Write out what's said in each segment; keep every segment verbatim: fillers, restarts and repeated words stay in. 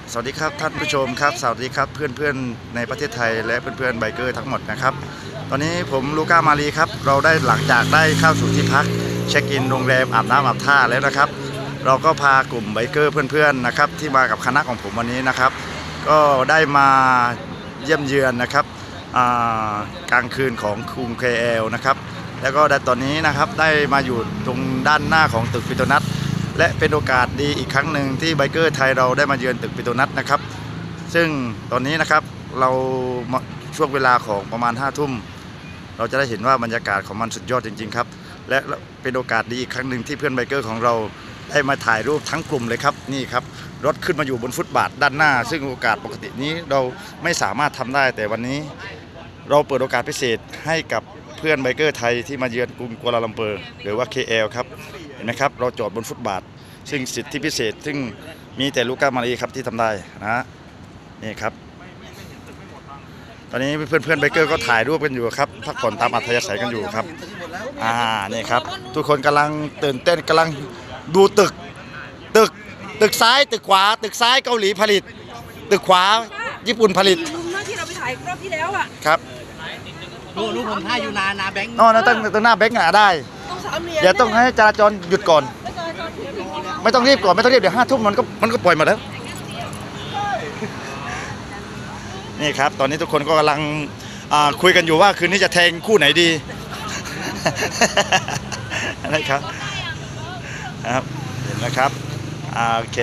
สวัสดีครับท่านผู้ชมครับสวัสดีครับเพื่อนๆในประเทศไทยและเพื่อนๆไบเกอร์ทั้งหมดนะครับตอนนี้ผมลูก้ามาลีครับเราได้หลังจากได้เข้าสู่ที่พักเช็คอินโรงแรมอาบน้ำอาบท่าแล้วนะครับเราก็พากลุ่มไบเกอร์เพื่อนๆนะครับที่มากับคณะของผมวันนี้นะครับก็ได้มาเยี่ยมเยือนนะครับกลางคืนของคุง เค แอล นะครับแล้วก็ตอนนี้นะครับได้มาอยู่ตรงด้านหน้าของตึกปิโตนัสและเป็นโอกาสดีอีกครั้งหนึ่งที่ไบเกอร์ไทยเราได้มาเยือนตึกปิโตนัสนะครับซึ่งตอนนี้นะครับเราช่วงเวลาของประมาณห้าทุ่มเราจะได้เห็นว่าบรรยากาศของมันสุดยอดจริงๆครับและเป็นโอกาสดีอีกครั้งหนึ่งที่เพื่อนไบเกอร์ของเราได้มาถ่ายรูปทั้งกลุ่มเลยครับนี่ครับรถขึ้นมาอยู่บนฟุตบาทด้านหน้าซึ่งโอกาสปกตินี้เราไม่สามารถทำได้แต่วันนี้เราเปิดโอกาสพิเศษให้กับเพื่อนไบเกอร์ไทยที่มาเยือนกรุงกัวลาลัมเปอร์หรือว่า เค แอล ครับเห็นไหมครับเราจอดบนฟุตบาทซึ่งสิทธิพิเศษซึ่งมีแต่ลูก้ามาลีครับที่ทำได้นะนี่ครับตอนนี้เพื่อนๆไบเกอร์ก็ถ่ายรูปกันอยู่ครับพักผ่อนตามอัธยาศัยกันอยู่ครับอ่านี่ครับทุกคนกำลังตื่นเต้นกำลังดูตึกตึกตึกซ้ายตึกขวาตึกซ้ายเกาหลีผลิตตึกขวาญี่ปุ่นผลิตที่เราไปถ่ายรอบที่แล้วอ่ะครับรูปผมถ่ายอยู่นานาแบงค์อ๋อนะตั้งตั้งหน้าแบงค์อ่ะได้เดี๋ยวต้องให้จราจรหยุดก่อนไม่ต้องรีบก่อนไม่ต้องรีบเดี๋ยวห้าทุ่มมันก็มันก็ปล่อยมาแล้วนี่ครับตอนนี้ทุกคนก็กำลังคุยกันอยู่ว่าคืนนี้จะแทงคู่ไหนดีนะครับครับเห็นนะครับโอเค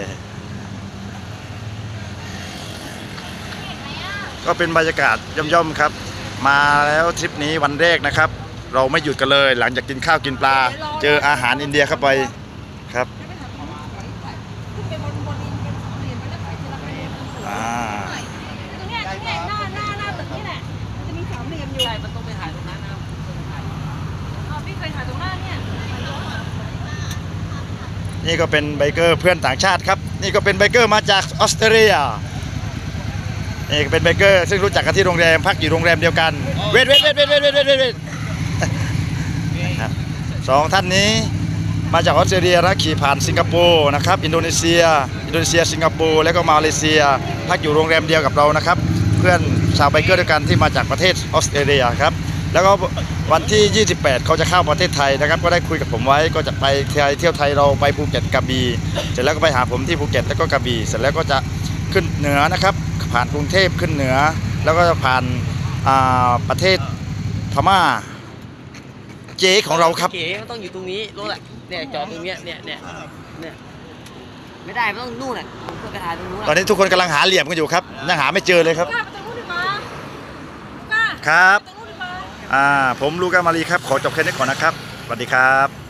ก็เป็นบรรยากาศย่อมๆครับมาแล้วทริปนี้วันแรกนะครับเราไม่หยุดกันเลยหลังจากกินข้าวกินปลาเจออาหารอินเดียเข้าไปครับอ่าตรงนี้ตรงนี้หน้าหน้าหน้าตึกนี่แหละจะมีสามเหลี่ยมอยู่มันต้องไปถ่ายตรงนั้นนะอ๋อพี่เคยถ่ายตรงหน้าเนี่ยนี่ก็เป็นไบเกอร์เพื่อนต่างชาติครับนี่ก็เป็นไบเกอร์มาจากออสเตรเลียนี่เป็นไบเกอร์ซึ่งรู้จักกันที่โรงแรมพักอยู่โรงแรมเดียวกันเวทเวทเวทเวทเวทเวทเวทเวทสองท่านนี้มาจากออสเตรเลียนะขี่ผ่านสิงคโปร์นะครับอินโดนีเซียอินโดนีเซียสิงคโปร์แล้วก็มาเลเซียพักอยู่โรงแรมเดียวกับเรานะครับเพื่อนชาวไบเกอร์ด้วยกันที่มาจากประเทศออสเตรเลียครับแล้วก็วันที่ยี่สิบแปดเขาจะเข้าประเทศไทยนะครับก็ได้คุยกับผมไว้ก็จะไปเที่ยวไทยเราไปภูเก็ตกระบี่เสร็จแล้วก็ไปหาผมที่ภูเก็ตแล้วก็กระบี่เสร็จแล้วก็จะขึ้นเหนือนะครับผ่านกรุงเทพขึ้นเหนือแล้วก็จะผ่านประเทศพม่าเจ๊ของเราครับเก๋มันต้องอยู่ตรงนี้รถอ่ะเนี่ยจอดตรงเนี้ยเนี่ยเนี่ยเนี่ยไม่ได้มันต้องนู่นอ่ะเพื่อกระถางตรงนู้นตอนนี้ทุกคนกำลังหาเหลี่ยมกันอยู่ครับยังหาไม่เจอเลยครับครับอ่าผมลูก้ามาลีครับขอจบแค่นี้ก่อนนะครับสวัสดีครับ